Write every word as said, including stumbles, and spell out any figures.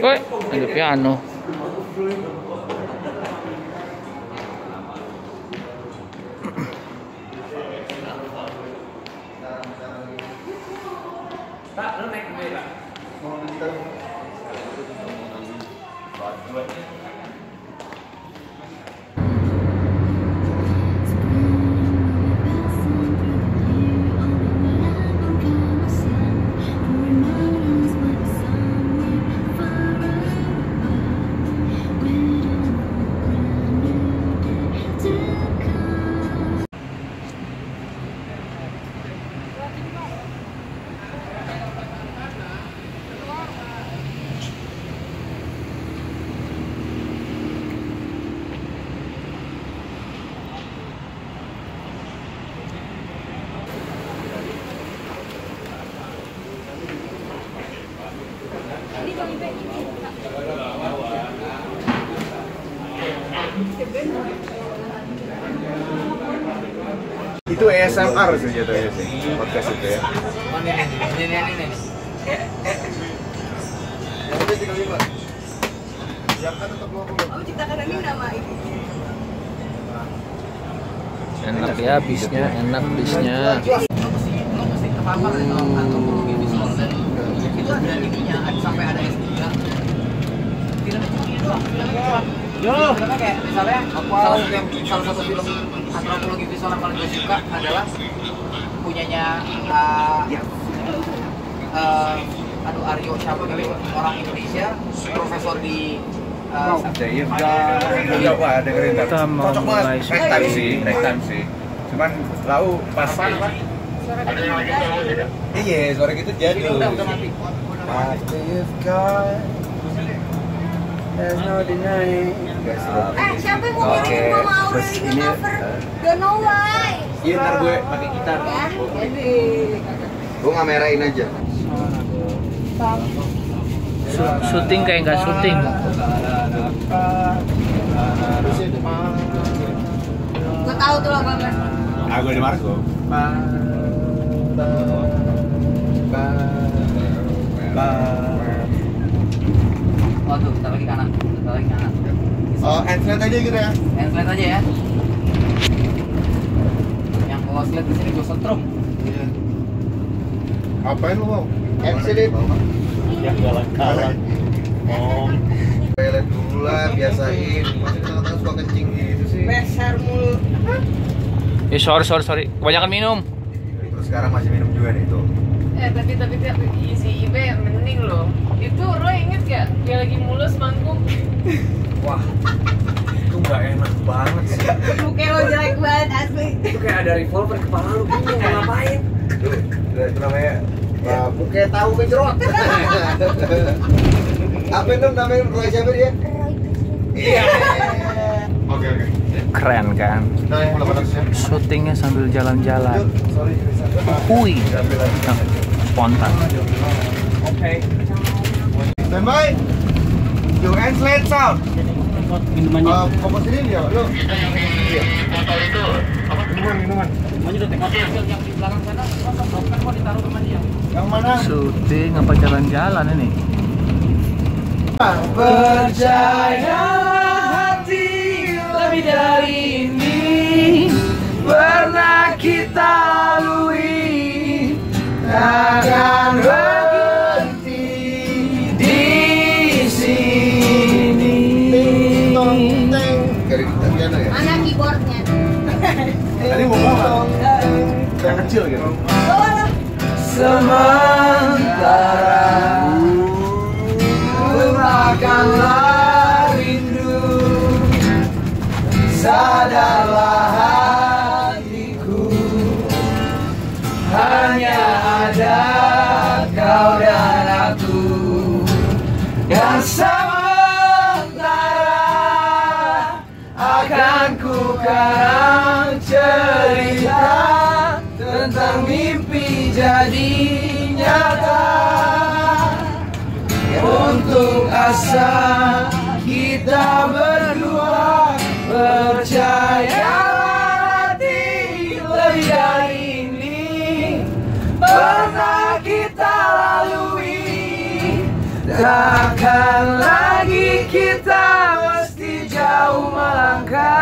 Woi, ada piano. Pak, lu naik gue, Pak. Mau nonton. Itu A S M R sih jatuhnya sih, podcast itu ya. Oh ini ini ini ini ini. Yang udah tiga lima. Yang kan tetap dua puluh. Aku ciptakan ini nama ini. Enak ya bisnya, enak bisnya. Lo mesti lo mesti terpapar nih kalau antropologi visual dan itu ada ininya, ada sampai ada S tiga. Filmnya cuma ini doang, filmnya cuma. Yo, filmnya kayak misalnya salah satu yang salah satu film antropologi visual yang paling gue suka adalah punyanya uh, uh, aduh Aryo siapa gitu, orang Indonesia, profesor di uh, Dave Gun, coba dengerin ntar. Cocok banget, ragtime sih, ragtime sih. Cuman lau pas. Iya, suara gitu jadi. udah udah mati. Dave Gun, there's no denying. Eh, siapa yang mau bikin Mama Aurel ini cover? Don't know why. Iya, ntar gue pakai gitar. Ya, jadi. Gue ngamerain aja. Syuting kayak nggak syuting. Gue tahu tuh lagunya. Ah, gue di Marco. Oh tuh, bentar lagi kanan, bentar lagi kanan. Oh, handset aja gitu ya? Handslide aja ya. Yang bawa slide kesini gue setrum. Iya. Apain lu mau? Handset yang galak-galak. Oh, toilet dulu lah, biasain. Masih kadang-kadang suka kencing gitu sih. Besar mulu. Eh sorry sorry sorry, kebanyakan minum. Terus sekarang masih minum juga nih tuh. Eh tapi tapi tapi si Ibe mending loh. Itu lo inget gak dia lagi mulus manggung? wah, itu nggak enak banget sih. Muka lo jelek banget asli. Itu kayak ada revolver kepala lu, bingung mau ngapain. Itu, itu namanya uh, muka tahu kejerot. Apa itu namanya Roy siapa dia? Iya. Oke oke. Keren kan? Nah yang mulai batasnya. Syutingnya sambil jalan-jalan. Sorry. Hui, nah, spontan. Oke. Standby. Yo handslide sound. Minumannya. Uh, fokus ini dia, lo. Iya. Motor itu apa? Minuman, minuman. Minumannya udah tekok. Yang di belakang sana kosong kan mau ditaruh sama dia. Yang mana? Syuting apa jalan-jalan ini? Percaya hati lebih dari ini pernah kita lalui, takkan berhenti di sini. Teng. Dari piano ya? Mana keyboardnya? Tadi mau bawa. Yang kecil gitu. Bawa dong. Sementara lupakanlah rindu, sadarlah hatiku, hanya ada kau dan aku, dan sementara akan ku karang cerita tentang mimpi jadi nyata. Untuk asa kita berdua, percaya hati lebih dari ini pernah kita lalui, Takkan lagi kita mesti jauh melangkah.